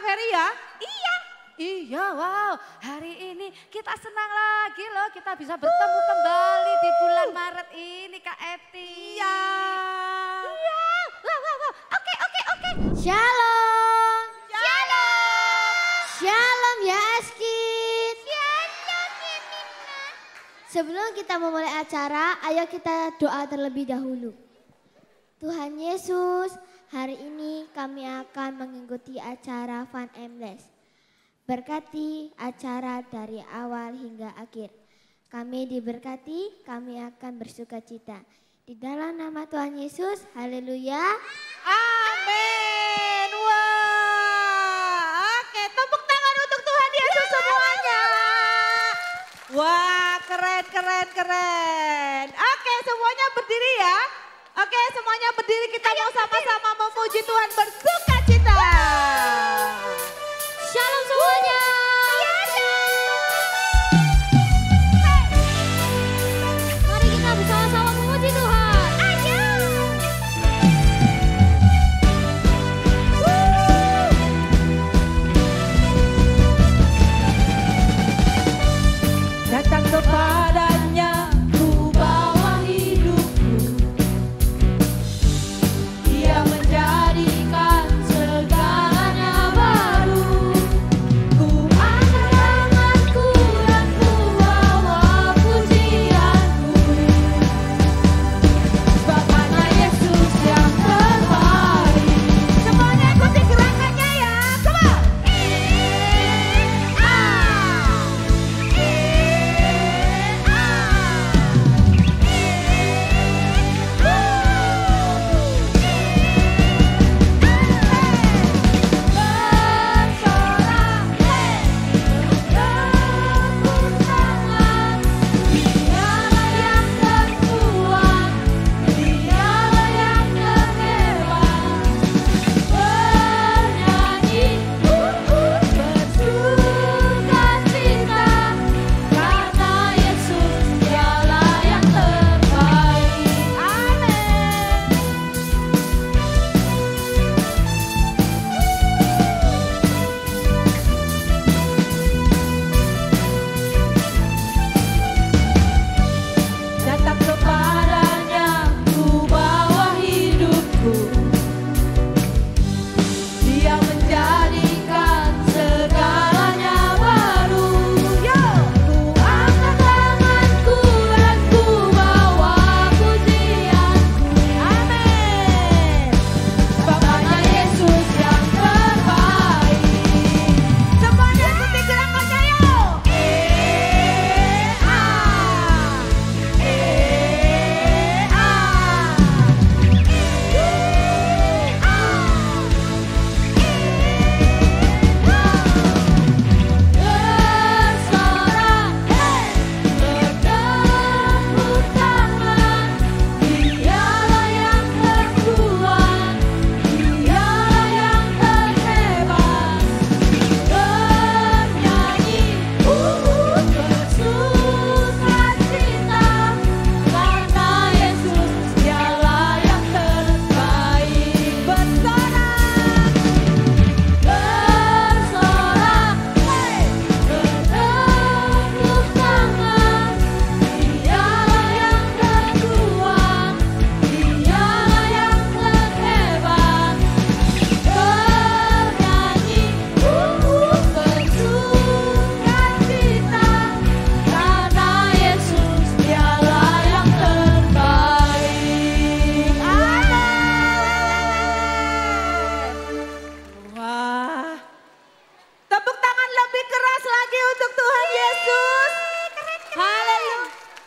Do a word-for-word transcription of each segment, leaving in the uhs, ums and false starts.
Ferry ya? Iya. Iya, wow. Hari ini kita senang lagi loh. Kita bisa bertemu kembali di bulan Maret ini, Kak Eti. Iya. Iya. Wow, wow, wow. Oke, oke, oke. Shalom. Shalom. Shalom ya Askit. Shalom ya Nina. Sebelum kita memulai acara, ayo kita doa terlebih dahulu. Tuhan Yesus, hari ini kami akan mengikuti acara Fun and Bless. Berkati acara dari awal hingga akhir. Kami diberkati, kami akan bersuka cita. Di dalam nama Tuhan Yesus, haleluya. Amin. Wah, oke, tepuk tangan untuk Tuhan Yesus semuanya. Wah, keren, keren, keren. Oke, semuanya berdiri ya. Oke, semuanya berdiri, kita mau sama-sama memuji Tuhan, bersuka cita. Shalom semuanya. Mari kita bersama-sama memuji Tuhan. Ayo. Datang kepadanya ku bawa hidupku, Dia menjadikan segalanya baru. Ku angkat tanganku dan ku bawa pujianku, sebab hanya Yesus yang terbaik. Semuanya ikuti gerakannya ya, come on. Datang kepadanya ku bawa hidupku, Dia menjadikan segalanya baru. Yo, ku angkat tanganku dan ku bawa pujianku. Amin. Sebab hanya Yesus yang terbaik. Semuanya ikuti gerakannya yo. Eh, ah. Wah, tepuk tangan lebih keras lagi untuk Tuhan Yesus. Haleluya.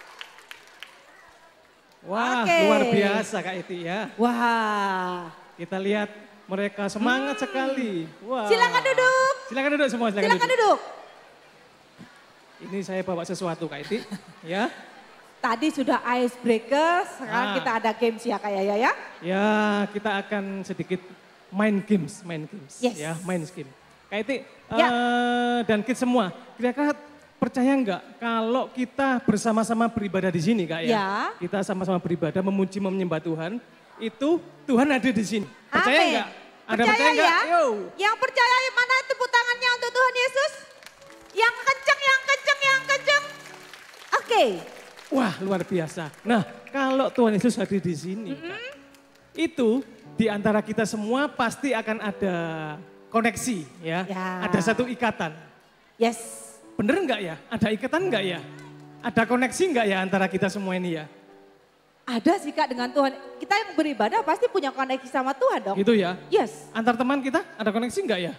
Wah, Oke. luar biasa Kak Eti ya. Wah, Kita lihat mereka semangat sekali. Wah. silakan duduk. Silakan duduk semua, silakan, Silakan duduk. duduk. Ini saya bawa sesuatu Kak Eti, ya. Tadi sudah ice breaker, sekarang Ah. kita ada games ya kayak ya ya. Ya, kita akan sedikit main games, main games. Yes. Ya, main game. Kak Eti, Ya. eh, dan kids semua, kira-kira percaya nggak kalau kita bersama-sama beribadah di sini Kak ya? Ya. Kita sama-sama beribadah, memuji, menyembah Tuhan, itu Tuhan ada di sini. Percaya Amin. nggak? Ada Percaya percaya nggak? ya? Yo. Yang percaya mana tepuk tangannya untuk Tuhan Yesus? Yang kenceng, yang kenceng, yang kenceng. Oke. Wah, luar biasa. Nah, kalau Tuhan Yesus hadir di sini, Mm-hmm. Kak, itu di antara kita semua pasti akan ada koneksi ya. Ya. Ada satu ikatan. Yes. Bener nggak ya? Ada ikatan nggak ya? Ada koneksi nggak ya antara kita semua ini ya? Ada sih Kak dengan Tuhan. Kita yang beribadah pasti punya koneksi sama Tuhan dong. Gitu ya? Yes. Antar teman kita ada koneksi nggak ya?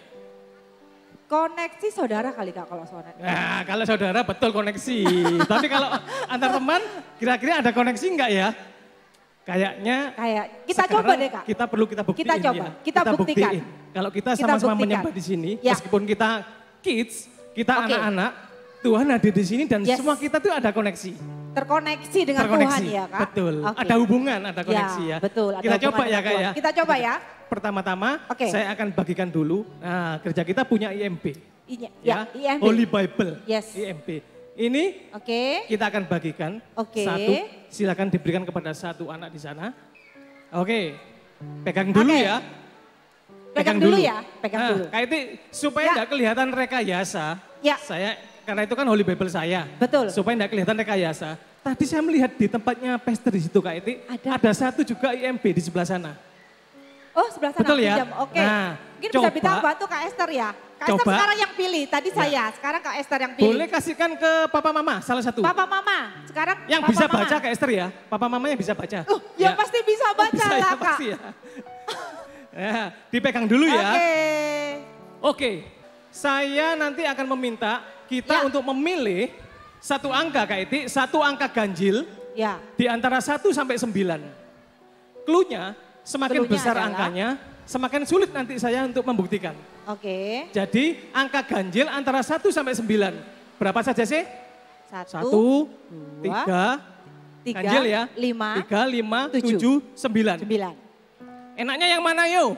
Koneksi saudara kali Kak kalau saudara. Nah, kalau saudara betul koneksi. Tapi kalau antar teman kira-kira ada koneksi nggak ya? Kayaknya Kayak kita sekarang coba deh Kak. Kita perlu kita buktiin Kita coba, ya. kita buktikan. Kalau kita Kita sama-sama buktikan. menyembah di sini, Ya. meskipun kita kids, kita Oke. anak-anak, Tuhan hadir di sini dan Yes. semua kita tuh ada koneksi. Terkoneksi dengan Terkoneksi. Tuhan ya Kak. Betul. Oke. Ada hubungan, ada koneksi ya. Betul. ada Kita hubungan coba ya dengan Kak Tuhan. ya. Kita coba ya. Pertama-tama Oke. saya akan bagikan dulu. Nah, gereja kita punya I M B. Iya, Ya, ya, I M B. Holy Bible. Yes. I M B. Ini Oke. kita akan bagikan. Oke. Satu, silakan diberikan kepada satu anak di sana. Oke, pegang dulu Oke. ya. Pegang dulu ya, pegang Nah, dulu. Kayak itu supaya Ya. enggak kelihatan rekayasa. Ya. Saya karena itu kan Holy Bible saya. Betul. Supaya enggak kelihatan rekayasa. Tadi saya melihat di tempatnya pastor di situ Kak Iti, Ada. ada satu juga I M B di sebelah sana. Oh sebelah sana Betul ya? pinjam. Oke. Nah, Mungkin coba. bisa minta bantu Kak Esther ya. Kak Esther Coba. sekarang yang pilih. Tadi Ya. saya, sekarang Kak Esther yang pilih. Boleh kasihkan ke papa mama salah satu. Papa Mama, sekarang Yang Papa bisa Mama. baca Kak Esther ya. Papa mamanya bisa baca. Uh, ya, pasti bisa Oh, baca bisa lah ya, Kak. pasti ya. Ya, dipegang dulu ya. Oke. Oke, saya nanti akan meminta kita Ya. untuk memilih satu angka Kak Iti, satu angka ganjil Ya. di antara satu sampai sembilan. Cluenya semakin Cluenya besar adalah? angkanya, semakin sulit nanti saya untuk membuktikan. Oke. Jadi angka ganjil antara satu sampai sembilan. Berapa saja sih? Satu, Satu, dua, tiga, tiga, ganjil ya. lima, Tiga, lima, tujuh, tujuh, sembilan. sembilan. Enaknya yang mana yo?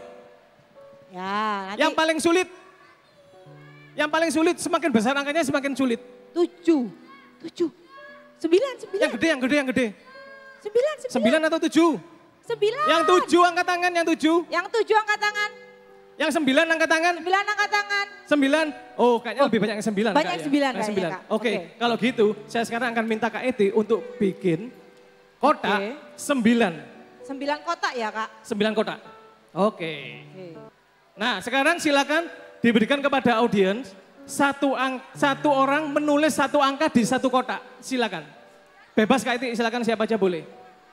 Ya, nanti Yang paling sulit. Yang paling sulit, semakin besar angkanya semakin sulit. tujuh, tujuh, sembilan, sembilan, Yang gede, yang gede, yang gede. sembilan, sembilan, Sembilan atau tujuh? sembilan. Yang tujuh angkat tangan, yang tujuh. Yang tujuh angkat tangan, Yang sembilan angkat tangan. sembilan angkat tangan. Sembilan. Oh kayaknya lebih banyak yang sembilan. banyak Kak, yang ya? sembilan Yang kayaknya, Kak. Oke, Oke. kalau gitu saya sekarang akan minta Kak Eti untuk bikin kotak Oke. sembilan. Sembilan kotak ya Kak. Sembilan kotak. Oke. Oke. Nah sekarang silakan diberikan kepada audiens. Satu, ang satu orang menulis satu angka di satu kotak. Silakan. Bebas Kak Eti, silakan siapa aja boleh.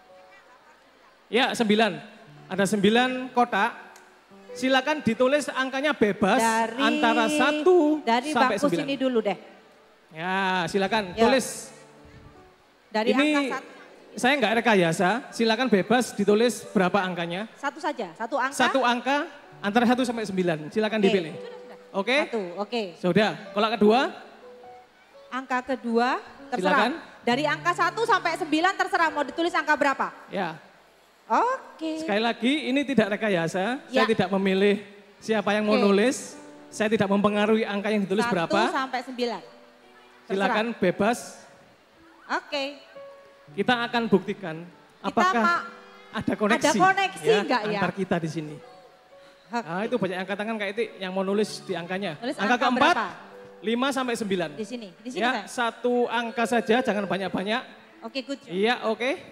Ya sembilan. Ada sembilan kotak. Silakan ditulis angkanya bebas Dari antara satu dari sampai bangku sembilan. sini dulu deh. Ya silakan Ya. tulis. Dari Ini angka satu, saya nggak rekayasa, silakan bebas ditulis berapa angkanya. satu saja, satu angka. Satu angka antara satu sampai sembilan, silakan Oke. dipilih. Oke? Satu, oke. Sudah, kalau kedua Angka kedua terserah. Silakan. Dari angka satu sampai sembilan terserah mau ditulis angka berapa. ya. Oke. Sekali lagi ini tidak rekayasa, saya Ya. tidak memilih siapa yang mau Oke. nulis. Saya tidak mempengaruhi angka yang ditulis Satu berapa. sampai sembilan. Silakan bebas. Oke. Kita akan buktikan Kita apakah ma- ada koneksi, ada koneksi nggak ya? antar kita di sini. Oke. Nah, itu banyak angkat tangan Kak Iti yang mau nulis di angkanya. Nulis angka, angka keempat, berapa? lima sampai sembilan. Di sini, di sini Ya, saya. satu angka saja, jangan banyak-banyak. Oke, good job. Iya, oke.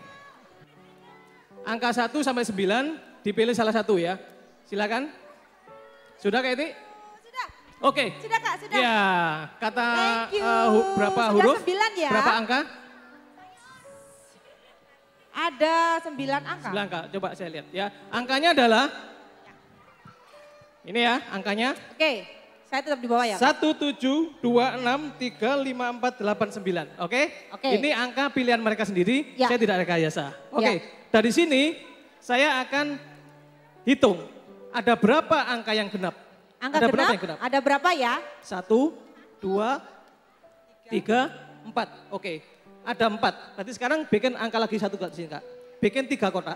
Angka satu sampai sembilan, dipilih salah satu ya. Silakan. Sudah Kak Iti? Sudah, Oke. sudah Kak, sudah. Ya, kata Thank you. eh, hu- berapa Sudah huruf? sembilan ya. Berapa angka? Ada sembilan angka. Sembilan angka. Coba saya lihat ya. Angkanya adalah ini ya, angkanya Oke, saya tetap di bawah ya. Kak? satu, tujuh, dua, enam, tiga, lima, empat, delapan, sembilan. Oke? Oke. Ini angka pilihan mereka sendiri, Ya. saya tidak rekayasa. Oke, Ya. dari sini saya akan hitung. Ada berapa angka yang genap? Angka ada genap, berapa yang genap? ada berapa ya? Satu, dua, tiga, empat. Oke, ada empat. Berarti sekarang bikin angka lagi satu di sini Kak. Bikin tiga kotak.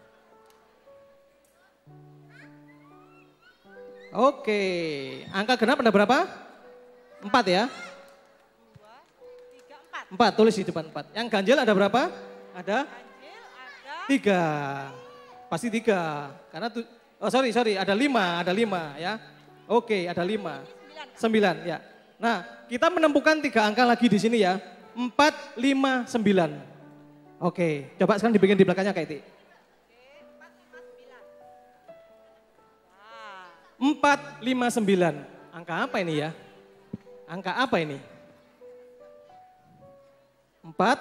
Oke, angka genap ada berapa? Empat ya? Tiga, empat. Empat, tulis di depan empat. Yang ganjil ada berapa? Ada Ganjil ada tiga. Pasti tiga. Karena tu, Oh sorry, sorry, ada lima, ada lima ya. Oke, ada lima. Sembilan, ya. Nah, kita menemukan tiga angka lagi di sini ya. Empat, lima, sembilan. Oke, coba sekarang dibikin di belakangnya Kak Iti. Empat, lima, sembilan. Angka apa ini ya? Angka apa ini? Empat,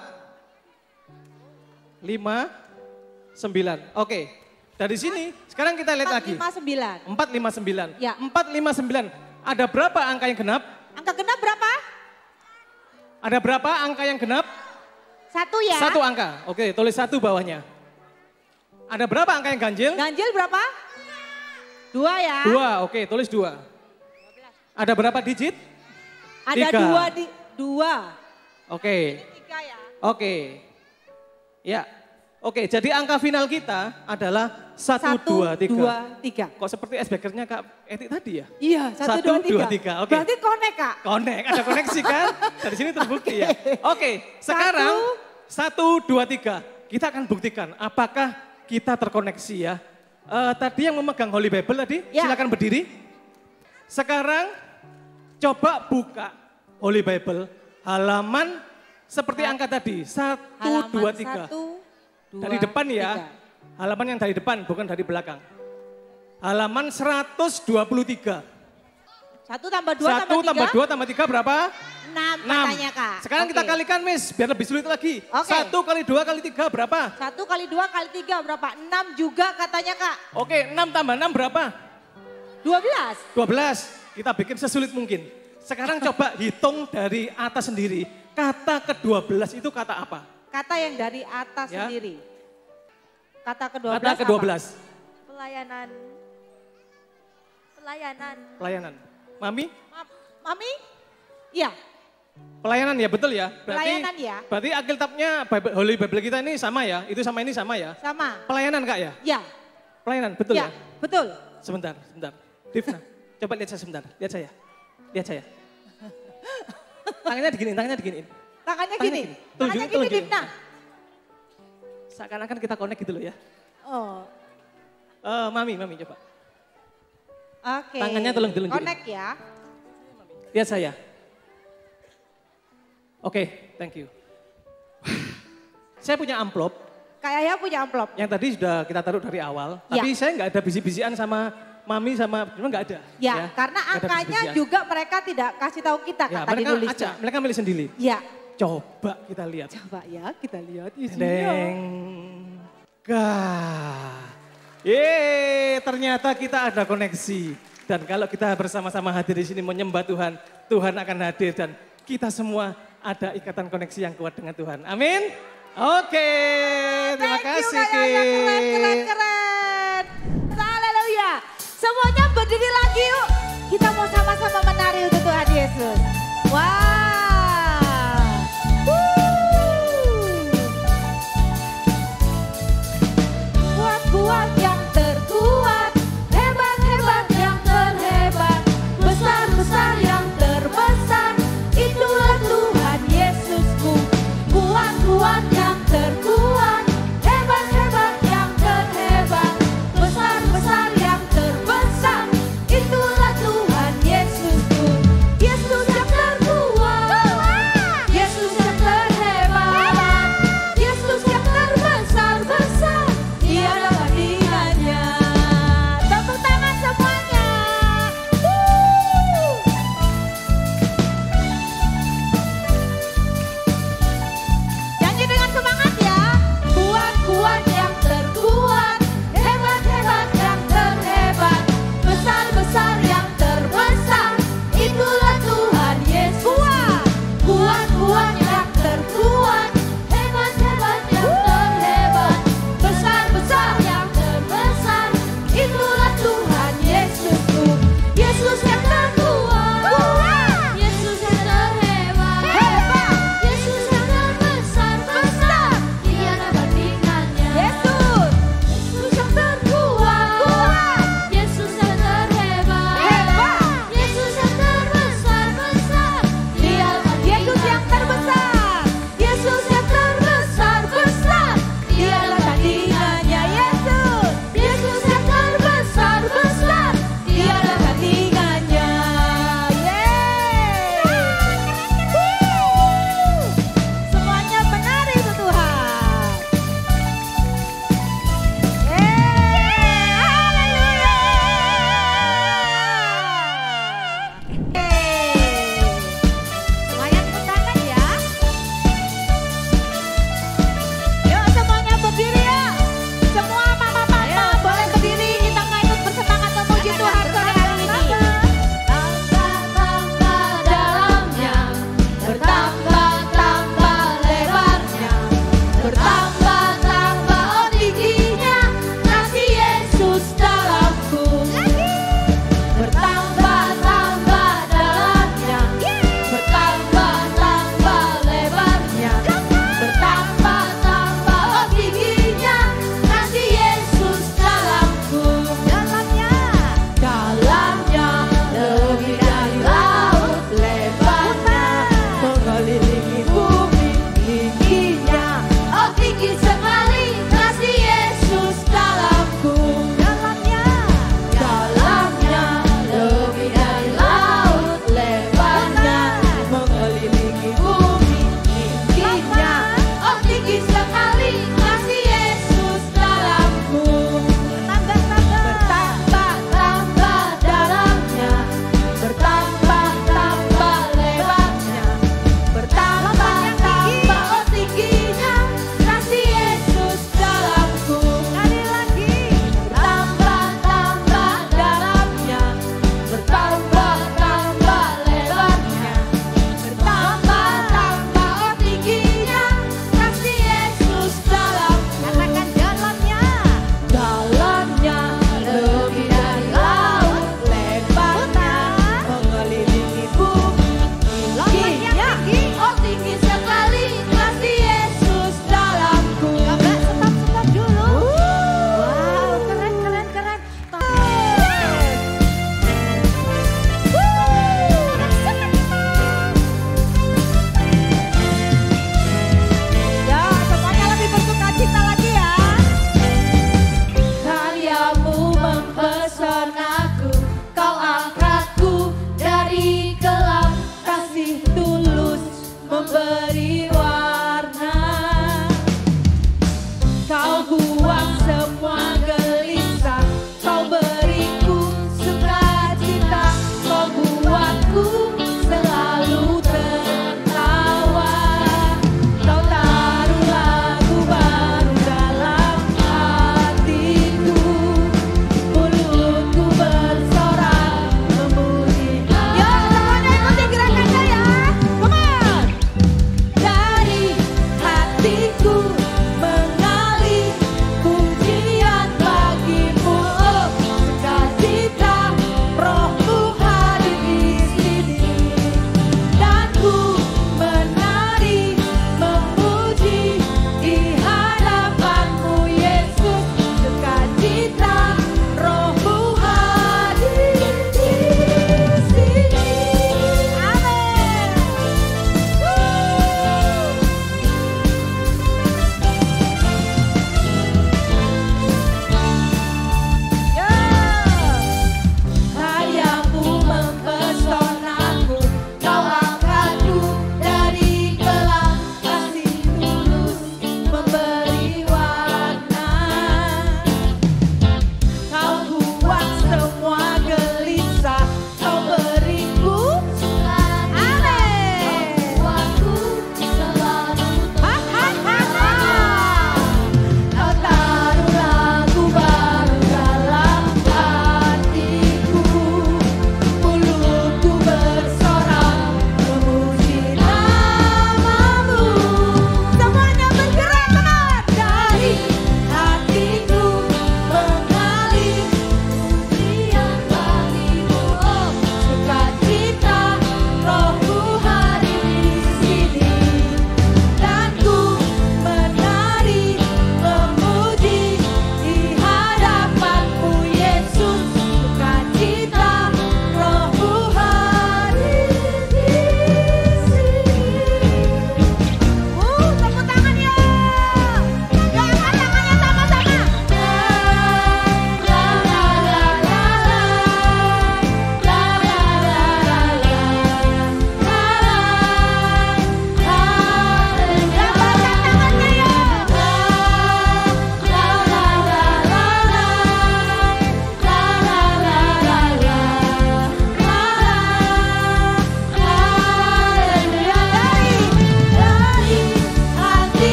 lima, sembilan. Oke, dari sini sekarang kita lihat lagi. empat lima sembilan. Empat, lima, sembilan. Ya. Empat, lima, sembilan. Ada berapa angka yang genap? Angka genap berapa? Ada berapa angka yang genap? Satu ya. Satu angka. Oke, tulis satu bawahnya. Ada berapa angka yang ganjil? Ganjil berapa? Dua ya. Dua, oke, tulis dua. Ada berapa digit? Ada Tiga. dua di dua. Oke, Tiga ya. oke. Ya, oke. Jadi angka final kita adalah satu, Satu, dua, tiga. dua, tiga. Kok seperti icebreakernya Kak Eti tadi ya? Iya, satu, Satu, dua, tiga. dua, tiga, oke. Berarti connect Kak. Connect, ada koneksi kan? Dari sini terbukti ya. Oke, sekarang satu, dua, tiga. Kita akan buktikan apakah kita terkoneksi ya. Eh, tadi yang memegang Holy Bible tadi, Ya. silakan berdiri. Sekarang coba buka Holy Bible halaman seperti angka tadi. Satu, Halaman dua, tiga. satu, dua, Dari depan ya. tiga. Halaman yang dari depan, bukan dari belakang. Halaman seratus dua puluh tiga. Satu tambah dua Satu tambah tambah tiga. dua tambah tiga berapa? Enam Enam. katanya Kak. Sekarang kita Oke. kalikan Miss, biar lebih sulit lagi. Oke. Satu kali dua kali tiga berapa? Satu kali dua kali tiga berapa? Enam juga katanya Kak. Oke, enam tambah enam berapa? Dua belas. dua belas. Kita bikin sesulit mungkin. Sekarang coba hitung dari atas sendiri. Kata ke dua belas itu kata apa? Kata yang dari atas Ya. sendiri. Kata ke dua Kata belas ke dua belas. Pelayanan. Pelayanan. Pelayanan. Mami, Mami? Iya. pelayanan ya betul ya? Berarti, Pelayanan ya. Berarti Alkitabnya Bible- Holy Bible kita ini sama ya? Itu sama ini sama ya? Sama. Pelayanan Kak ya? Ya. Pelayanan, betul ya? Ya, betul. Sebentar, sebentar. Divna, coba lihat saya sebentar. Lihat saya. Lihat saya. Tangannya diginiin, tangannya diginiin. Tangannya Tangannya gini. gini. Tangannya Tunjukin, gini, tunjukin. Divna. Seakan-akan kita connect gitu loh ya. Oh, Eh, mami, mami coba. oke. Tangannya tolong dilunjukin. Connect ya. Lihat saya. Oke, thank you. Saya punya amplop Kak Yaya punya amplop. yang tadi sudah kita taruh dari awal. Ya. Tapi saya nggak ada bisi-bisian sama mami sama, cuma nggak ada. Ya, karena nggak ada angkanya bisi-bisian. juga mereka tidak kasih tahu kita Ya, Kak tadi mereka nulisnya. acak, mereka milih sendiri. Ya. Coba kita lihat. Coba ya, kita lihat isinya. Deng. Gah. Yeay, ternyata kita ada koneksi. Dan kalau kita bersama-sama hadir di sini menyembah Tuhan, Tuhan akan hadir dan kita semua ada ikatan koneksi yang kuat dengan Tuhan. Amin. Oke, terima Thank you, kasih. Kak Yaya. Keren, keren, Ki. keren. Haleluya. Semuanya berdiri lagi yuk. Kita mau sama-sama menari untuk Tuhan Yesus. Wow. Wuh. Kuat-kuat yang terkuat, hebat-hebat yang terhebat, besar-besar yang terbesar, itulah Tuhan Yesusku. Kuat-kuat yang terkuat, hebat-hebat yang terhebat, besar-besar yang terbesar, itulah Tuhan Yesusku. Yesus yang terkuat.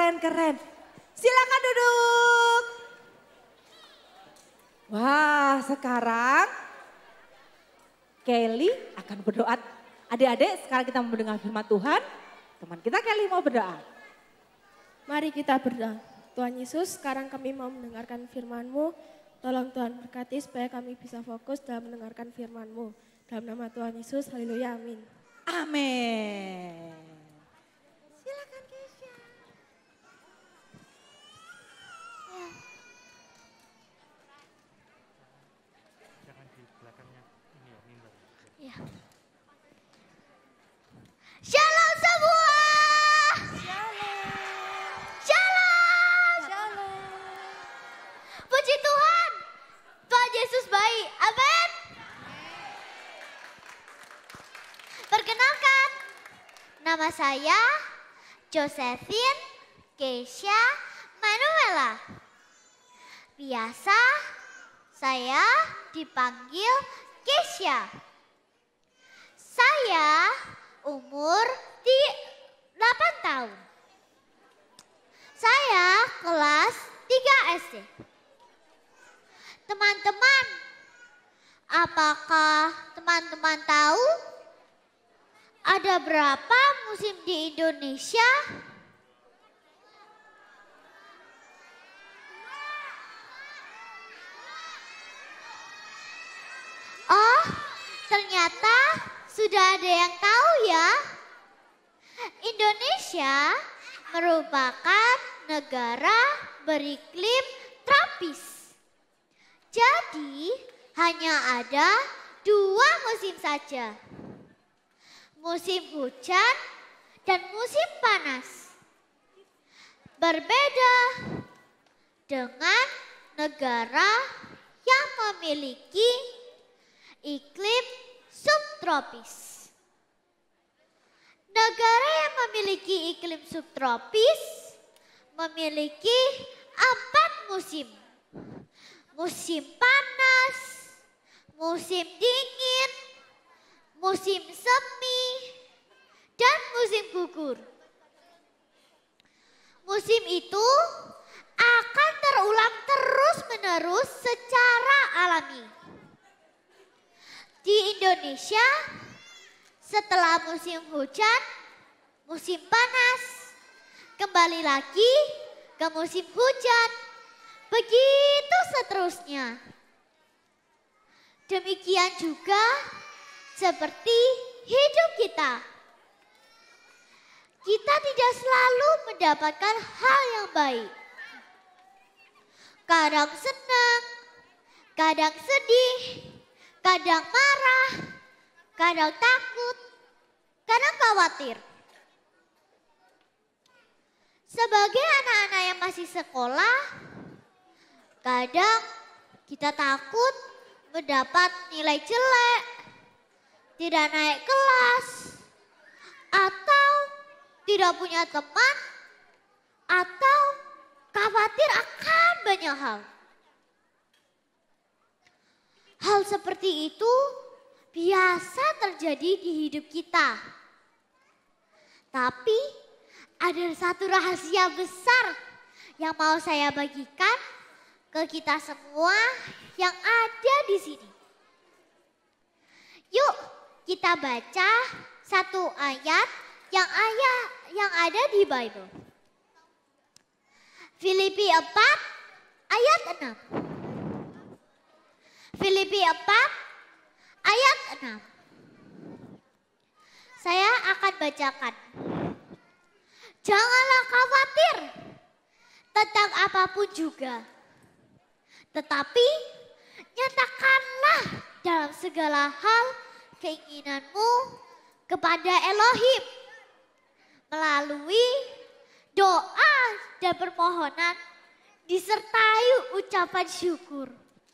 keren-keren. Silakan duduk. Wah, sekarang Kelly akan berdoa. Adik-adik, sekarang kita mau mendengar firman Tuhan. Teman kita Kelly mau berdoa. Mari kita berdoa. Tuhan Yesus, sekarang kami mau mendengarkan firman-Mu. Tolong Tuhan berkati supaya kami bisa fokus dalam mendengarkan firman-Mu. Dalam nama Tuhan Yesus, haleluya, amin. Amin. Silakan Keisha. Jangan di belakangnya ini ya, mimbar. Ya. Shalom semua. Shalom. Shalom. Puji Tuhan. Tuhan Yesus baik. Amin. Perkenalkan, nama saya Josephine Keisha Manuela. Biasa saya dipanggil Keisha. Saya umur di delapan tahun. Saya kelas tiga S D. Teman-teman, apakah teman-teman tahu ada berapa musim di Indonesia? Oh, ternyata sudah ada yang tahu ya. Indonesia merupakan negara beriklim tropis. Jadi hanya ada dua musim saja. Musim hujan dan musim panas. Berbeda dengan negara yang memiliki iklim subtropis. Negara yang memiliki iklim subtropis memiliki empat musim. Musim panas, musim dingin, musim semi, dan musim gugur. Musim itu akan terulang terus-menerus secara alami. Di Indonesia, setelah musim hujan, musim panas, kembali lagi ke musim hujan, begitu seterusnya. Demikian juga seperti hidup kita. Kita tidak selalu mendapatkan hal yang baik. Kadang senang, kadang sedih, kadang marah, kadang takut, kadang khawatir. Sebagai anak-anak yang masih sekolah, kadang kita takut mendapat nilai jelek, tidak naik kelas, atau tidak punya teman, atau khawatir akan banyak hal. Hal seperti itu biasa terjadi di hidup kita. Tapi ada satu rahasia besar yang mau saya bagikan ke kita semua yang ada di sini. Yuk kita baca satu ayat yang ayat yang ada di Bible. Filipi empat ayat enam. Filipi empat ayat enam. Saya akan bacakan. Janganlah khawatir tentang apapun juga. Tetapi nyatakanlah dalam segala hal keinginanmu kepada Elohim melalui doa dan permohonan disertai ucapan syukur.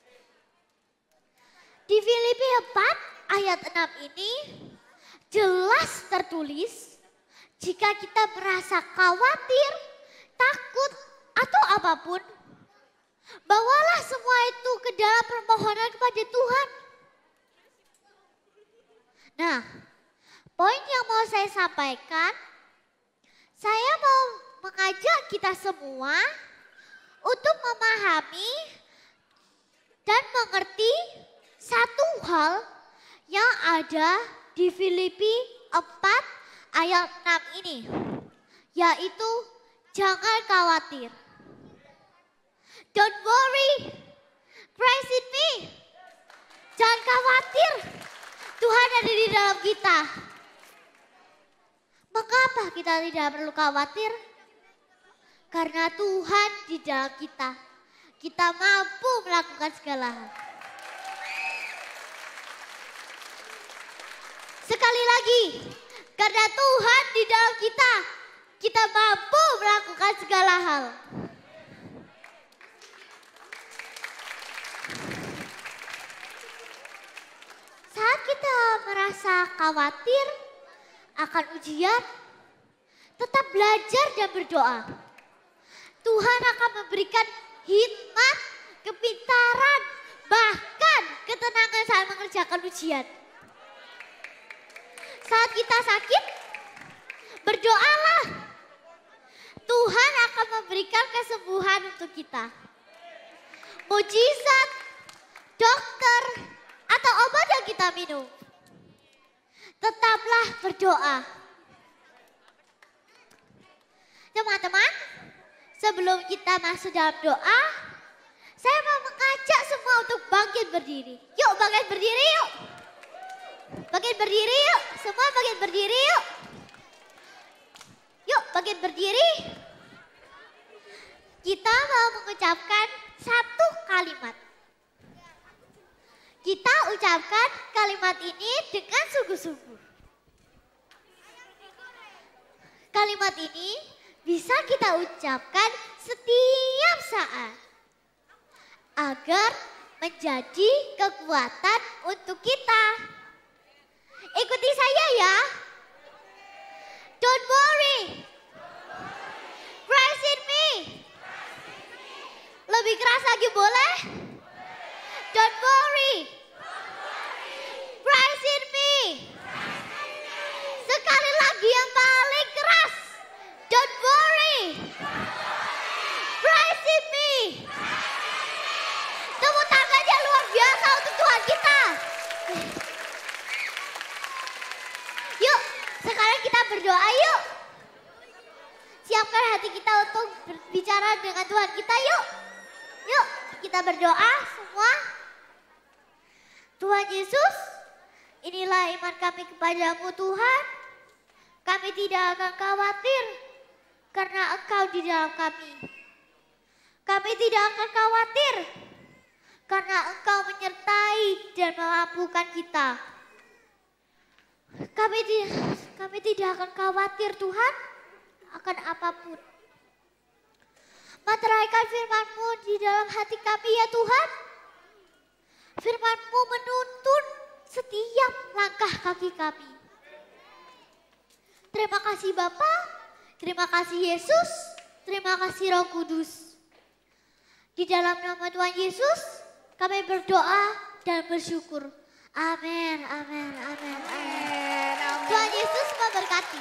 Di Filipi empat ayat enam ini jelas tertulis jika kita merasa khawatir, takut atau apapun, bawalah semua itu ke dalam permohonan kepada Tuhan. Nah, poin yang mau saya sampaikan, saya mau mengajak kita semua untuk memahami dan mengerti satu hal yang ada di Filipi empat ayat enam ini, yaitu jangan khawatir. Don't worry, Christ in me. Jangan khawatir, Tuhan ada di dalam kita. Mengapa kita tidak perlu khawatir? Karena Tuhan di dalam kita. Kita mampu melakukan segala hal. Sekali lagi, karena Tuhan di dalam kita, kita mampu melakukan segala hal. Saat kita merasa khawatir akan ujian, tetap belajar dan berdoa. Tuhan akan memberikan hikmat, kepintaran, bahkan ketenangan saat mengerjakan ujian. Saat kita sakit, berdoalah. Tuhan akan memberikan kesembuhan untuk kita. Mujizat, dokter, atau obat yang kita minum. Tetaplah berdoa. Teman-teman, sebelum kita masuk dalam doa, saya mau mengajak semua untuk bangkit berdiri. Yuk bangkit berdiri yuk. Bangkit berdiri yuk, semua bangkit berdiri yuk. Yuk bangkit berdiri. Kita mau mengucapkan satu kalimat. Kita ucapkan kalimat ini dengan sungguh-sungguh. Kalimat ini bisa kita ucapkan setiap saat agar menjadi kekuatan untuk kita. Ikuti saya ya. Don't worry. Christ in me. Lebih keras lagi boleh? Don't worry. Christ in me. Sekali lagi yang paling keras. Don't worry. Christ in me. Tepuk tangannya luar biasa untuk Tuhan kita. Yuk, sekarang kita berdoa yuk. Siapkan hati kita untuk berbicara dengan Tuhan kita yuk. Yuk, kita berdoa semua. Tuhan Yesus, inilah iman kami kepadamu Tuhan. Kami tidak akan khawatir karena Engkau di dalam kami. Kami tidak akan khawatir karena Engkau menyertai dan memampukan kita. Kami, kami tidak akan khawatir Tuhan akan apapun. Materaikan firman-Mu di dalam hati kami ya Tuhan. Firman-Mu menuntun setiap langkah kaki kami. Terima kasih Bapa, terima kasih Yesus, terima kasih Roh Kudus. Di dalam nama Tuhan Yesus, kami berdoa dan bersyukur. Amin, amin, amin, amin. Tuhan Yesus memberkati.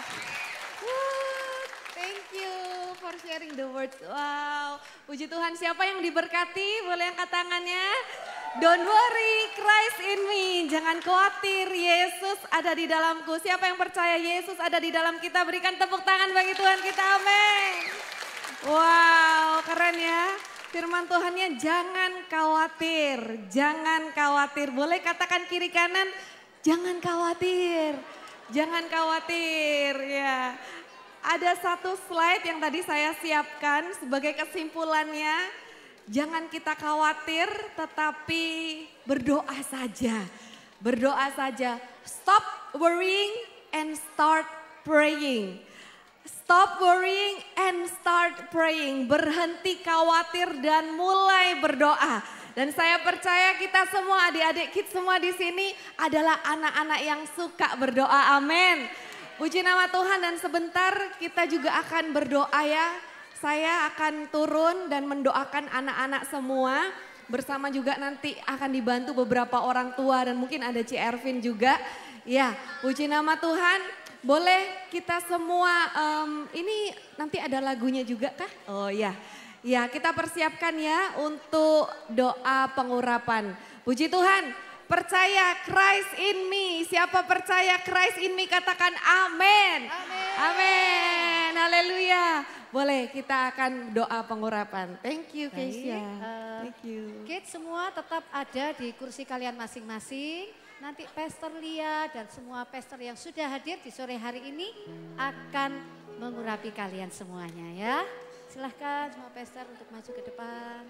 Thank you for sharing the words. Wow, puji Tuhan. Siapa yang diberkati? Boleh angkat tangannya. Don't worry, Christ in me. Jangan khawatir, Yesus ada di dalamku. Siapa yang percaya Yesus ada di dalam kita? Berikan tepuk tangan bagi Tuhan kita, amin. Wow, keren ya. Firman Tuhannya jangan khawatir, jangan khawatir. Boleh katakan kiri kanan, jangan khawatir, jangan khawatir ya. Ada satu slide yang tadi saya siapkan sebagai kesimpulannya. Jangan kita khawatir tetapi berdoa saja. Berdoa saja. Stop worrying and start praying. Stop worrying and start praying. Berhenti khawatir dan mulai berdoa. Dan saya percaya kita semua adik-adik kita semua di sini adalah anak-anak yang suka berdoa. Amin. Puji nama Tuhan dan sebentar kita juga akan berdoa ya. Saya akan turun dan mendoakan anak-anak semua. Bersama juga nanti akan dibantu beberapa orang tua dan mungkin ada Ci Ervin juga. Ya, puji nama Tuhan. boleh kita semua, um, ini nanti ada lagunya juga kah? Oh ya, ya kita persiapkan ya untuk doa pengurapan. Puji Tuhan, percaya Christ in me. Siapa percaya Christ in me katakan amin. Amin. Haleluya. Boleh kita akan doa pengurapan. Thank you Keisha. Uh, Thank you. Kids semua tetap ada di kursi kalian masing-masing. Nanti Pastor Lia dan semua pastor yang sudah hadir di sore hari ini akan mengurapi kalian semuanya ya. Silahkan semua pastor untuk maju ke depan.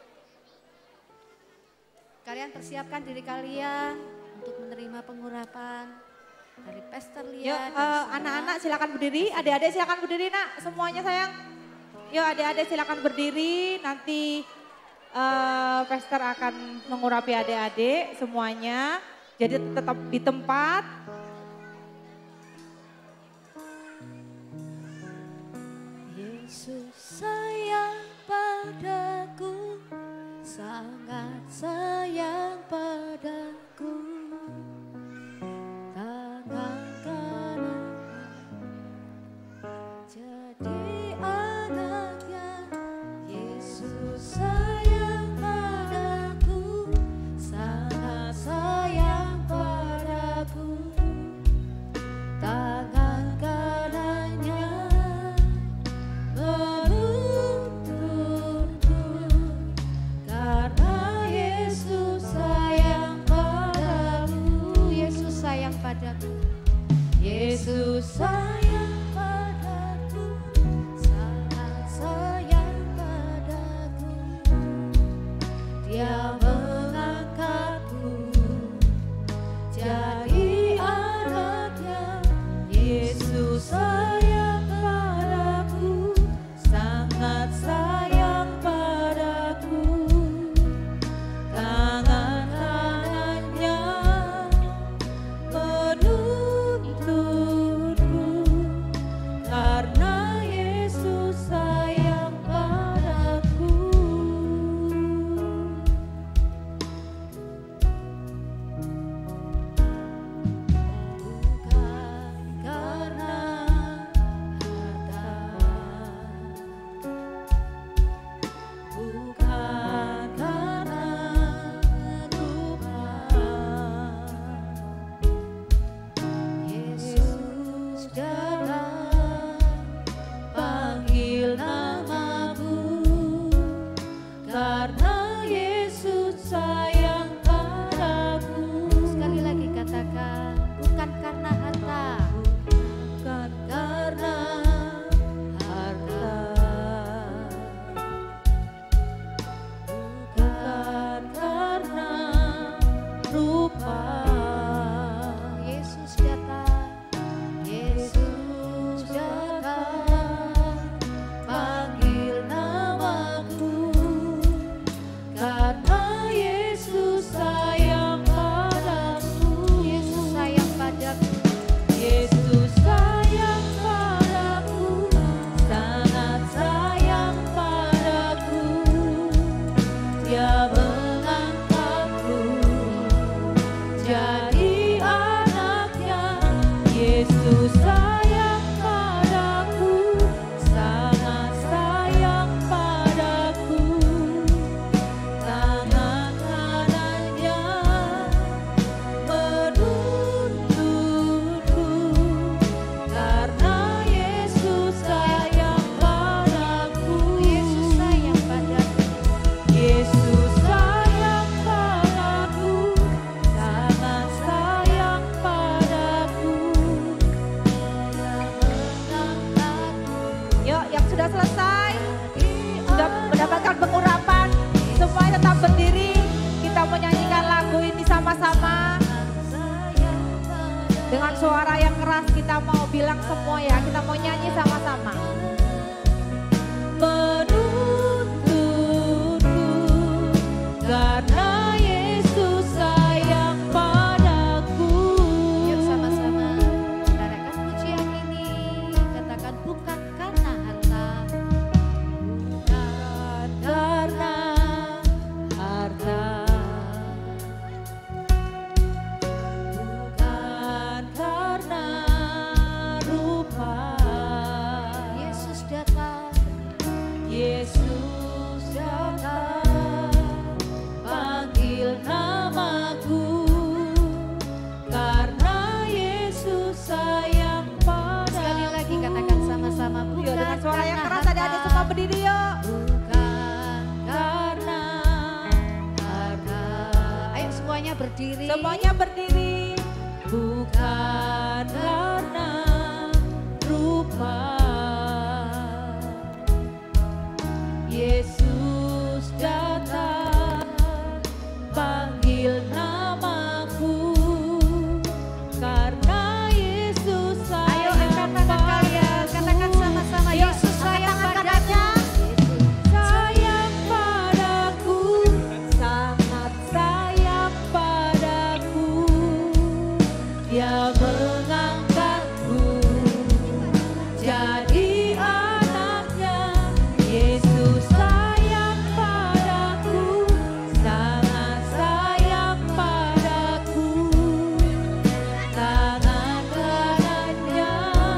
Kalian persiapkan diri kalian untuk menerima pengurapan dari Pastor Lia. Yuk dan uh, semua. anak-anak silakan berdiri, adik-adik silakan berdiri nak, semuanya sayang. Yuk adik-adik silakan berdiri, nanti uh, pastor akan mengurapi adik-adik semuanya. Jadi tetap di tempat. Yesus sayang padaku, sangat sayang padaku. Tangan kanannya jadi anaknya. Yesus sayang padaku, sangat sayang padaku. Tangan kanannya menuntunku, karena Yesus sayang padaku. Yesus sayang padaku. Yesus sayang padaku, sangat sayang padaku. Dia mengangkatku jadi anaknya. Yesus sayang padaku, sangat sayang padaku. Tangan kanannya menuntunku, karena Yesus sayang padaku. Bukan karena harta, bukan karena rupa. Yesus datang, panggil namaku, karena Yesus sayang padaku. Sekali lagi katakan, bukan karena harta, bukan karena harta, bukan karena rupa. Yesus datang, Yesus datang, panggil namaku, karena Yesus sayang padaku. Yesus sayang padaku. Yesus sayang padaku, sangat sayang padaku. Dia mengangkatku jadi anaknya. Yesus sayang padaku, sangat sayang padaku. Tangan kanannya menuntunku, karena Yesus sayang padaku. Yesus sayang padaku. Yesus sayang padaku, sangat sayang padaku. Dia mengangkatku. Yuk yang sudah selesai, sudah mendapatkan pengurapan, semuanya tetap berdiri. Kita menyanyikan lagu ini sama-sama. Dengan suara yang keras kita mau bilang semua ya, kita mau nyanyi sama-sama. Menuntunku, karena Yesus sayang padaku. Yuk sama-sama mendengarkan pujian ini. Katakan bukan karena harta, bukan karena harta, bukan karena berdiri. Semuanya berdiri. Bukan karena rupa, Yesus datang panggil namaku, karena Yesus sayang. Ayo angkat tangan kalian, katakan sama-sama, Yesus sayang padaku. Sayang padaku, sangat sayang padaku. Dia mengangkatku jadi anaknya. Yesus sayang padaku, sangat sayang padaku. Tangan kanannya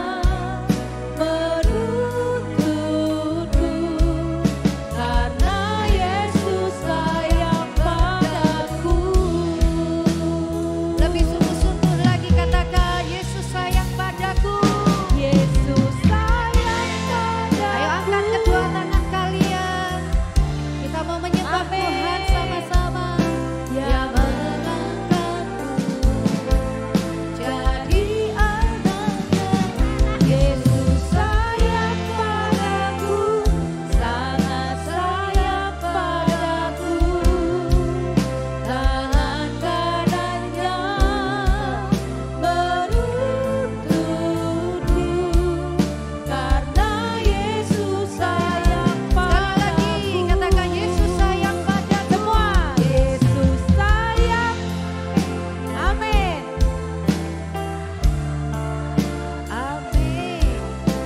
menuntutku, karena Yesus sayang padaku. Lebih sungguh-sungguh lagi katakan, Yesus sayang padaku. Yesus sayang padaku. Ayo angkat kedua tangan kalian. Kita mau menyembah Amin. Tuhan sama-sama. Dia mengangkatku jadi anaknya. Yesus sayang padaku, sangat sayang padaku. Tangan kanannya menuntutku, karena Yesus sayang Sekali lagi padaku. katakan, Yesus sayang padaku. Semua, Yesus sayang. Amin. Amin.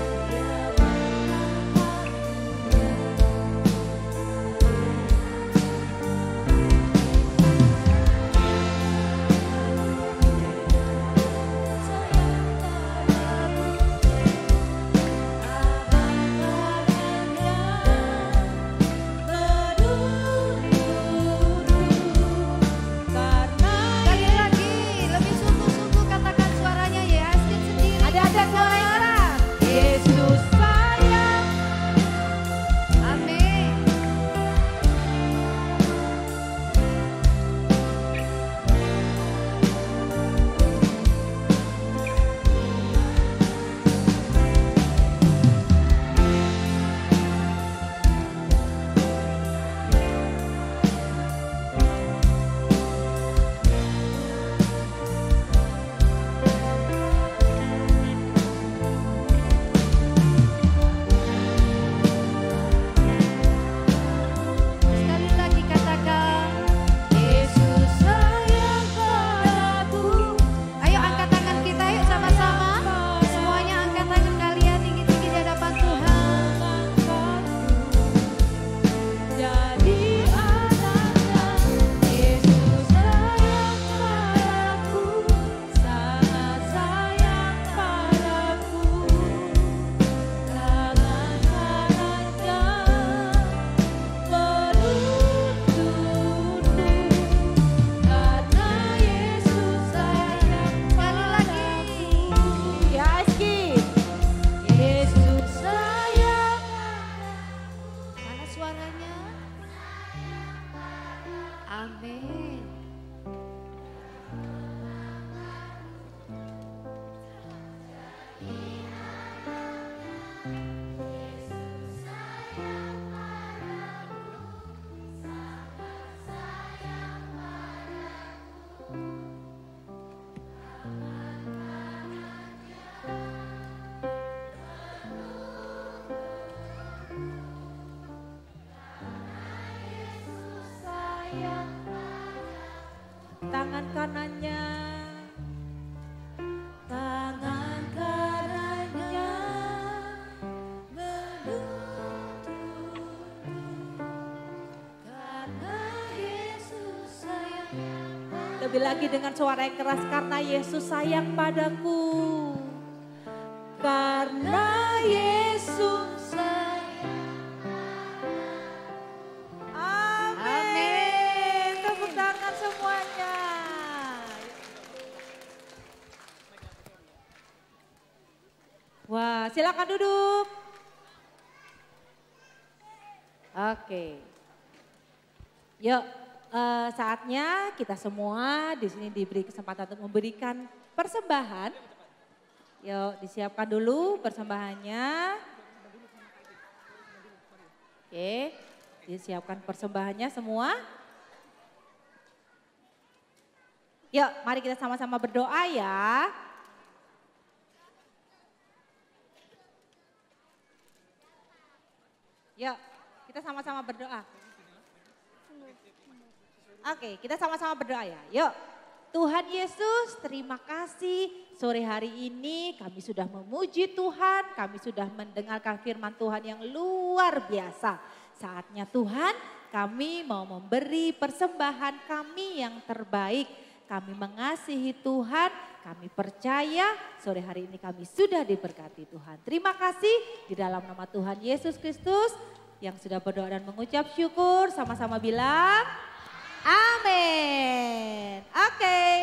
Sekali lagi, lebih sungguh-sungguh katakan suaranya ya, Askin sendiri. Ada-ada suara yang keras. Yesus sayang. Amin. Sekali lagi katakan, Yesus sayang padaku. Ayo angkat tangan kita yuk sama-sama. Semuanya angkat tangan kalian tinggi-tinggi di hadapan Tuhan. Jadi anaknya, Yesus sayang padaku, sangat sayang padaku. Tangan kanannya menuntutku, karena Yesus sayang. Sekali lagi. Ya Aski, Yesus sayang. Mana suaranya? Amin. Tangan kanannya, tangan kanannya menuntutku, karena Yesus sayang. Lebih lagi dengan suara yang keras, karena Yesus sayang padaku, karena Yesus sayang. Amin. Tepuk tangan semuanya. Wah, silakan duduk. Oke. Yuk, uh, saatnya kita semua di sini diberi kesempatan untuk memberikan persembahan. Yuk disiapkan dulu persembahannya. Oke, disiapkan persembahannya semua. Yuk mari kita sama-sama berdoa ya. Yuk, kita sama-sama berdoa. Oke, kita sama-sama berdoa ya. Yuk, Tuhan Yesus, terima kasih sore hari ini kami sudah memuji Tuhan, kami sudah mendengarkan firman Tuhan yang luar biasa. Saatnya Tuhan, kami mau memberi persembahan kami yang terbaik. Kami mengasihi Tuhan, kami percaya sore hari ini kami sudah diberkati Tuhan. Terima kasih di dalam nama Tuhan Yesus Kristus yang sudah berdoa dan mengucap syukur. Sama-sama bilang amin. Oke. Okay.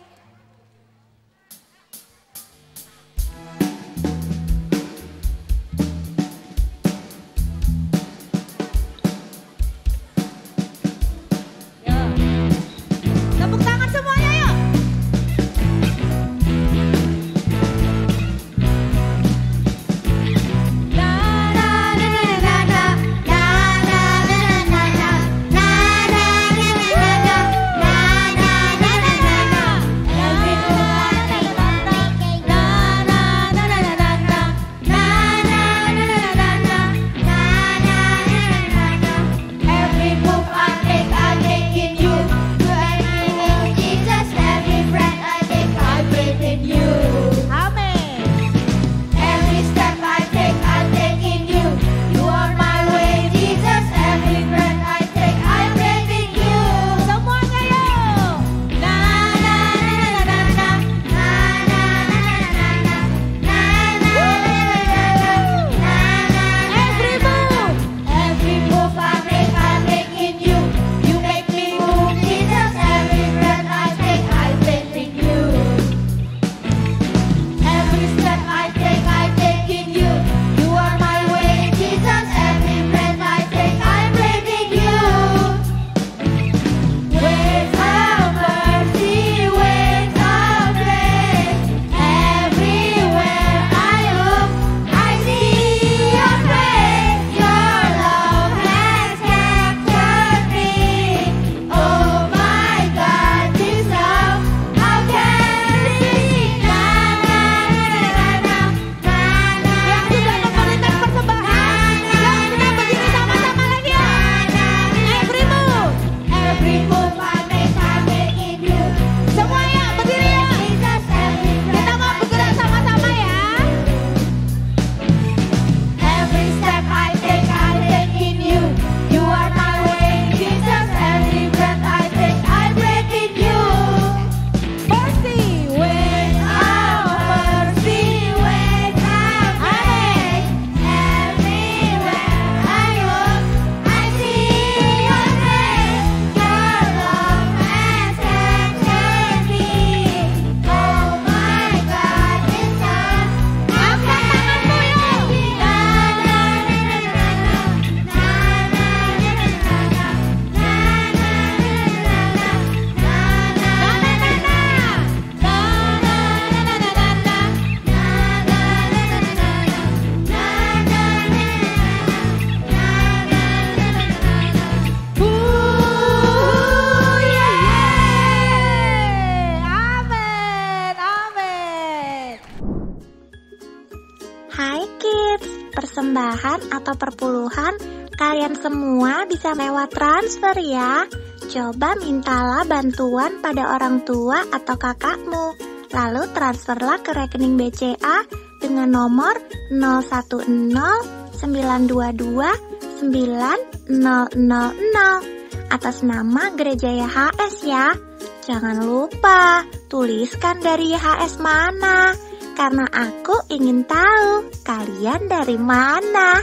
persembahan atau perpuluhan, kalian semua bisa lewat transfer ya. Coba mintalah bantuan pada orang tua atau kakakmu. Lalu transferlah ke rekening B C A dengan nomor nol satu nol sembilan dua dua sembilan nol nol nol atas nama Gereja Y H S ya. Jangan lupa tuliskan dari Y H S mana, karena aku ingin tahu kalian dari mana.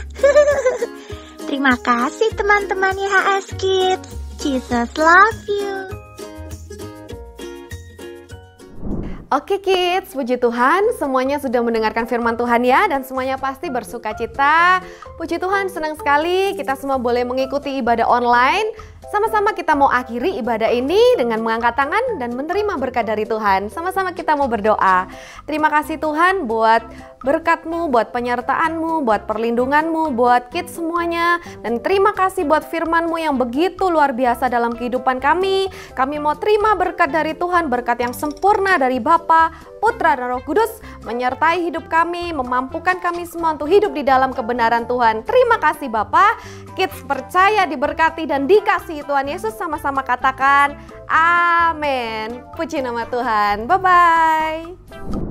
Terima kasih teman-teman Y H S Kids. Jesus love you. Oke kids, puji Tuhan semuanya sudah mendengarkan firman Tuhan ya, dan semuanya pasti bersuka cita. Puji Tuhan, senang sekali kita semua boleh mengikuti ibadah online. Sama-sama kita mau akhiri ibadah ini dengan mengangkat tangan dan menerima berkat dari Tuhan. Sama-sama kita mau berdoa. Terima kasih Tuhan buat berkat-Mu, buat penyertaan-Mu, buat perlindungan-Mu, buat kids semuanya. Dan terima kasih buat firman-Mu yang begitu luar biasa dalam kehidupan kami. Kami mau terima berkat dari Tuhan, berkat yang sempurna dari Bapa, Putra, dan Roh Kudus, menyertai hidup kami, memampukan kami semua untuk hidup di dalam kebenaran Tuhan. Terima kasih Bapa. Kids percaya diberkati dan dikasihi Tuhan Yesus, sama-sama katakan amin. Puji nama Tuhan. Bye-bye.